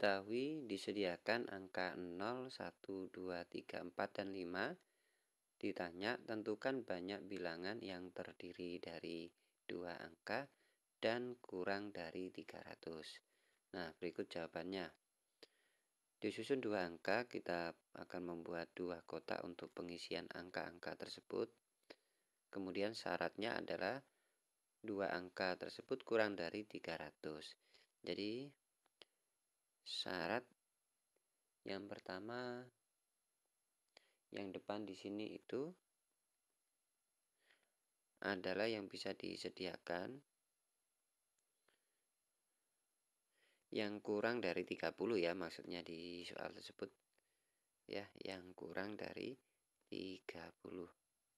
diketahui disediakan angka 0, 1, 2, 3, 4, dan 5. Ditanya, tentukan banyak bilangan yang terdiri dari 2 angka dan kurang dari 300. Nah, berikut jawabannya. Disusun 2 angka, kita akan membuat 2 kotak untuk pengisian angka-angka tersebut. Kemudian syaratnya adalah 2 angka tersebut kurang dari 300. Jadi, syarat yang pertama, yang depan di sini itu adalah yang bisa disediakan yang kurang dari 30 ya, maksudnya di soal tersebut ya, yang kurang dari 30.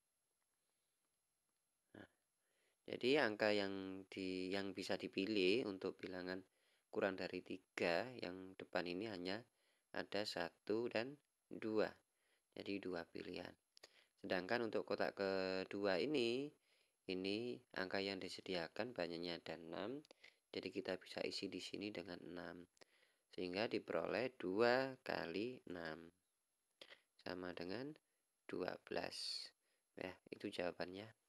Nah, jadi angka yang bisa dipilih untuk bilangan kurang dari 3 yang depan ini hanya ada 1 dan 2. Jadi 2 pilihan. Sedangkan untuk kotak kedua ini angka yang disediakan banyaknya ada 6. Jadi kita bisa isi di sini dengan 6. Sehingga diperoleh 2 kali 6. Sama dengan 12. Ya, itu jawabannya.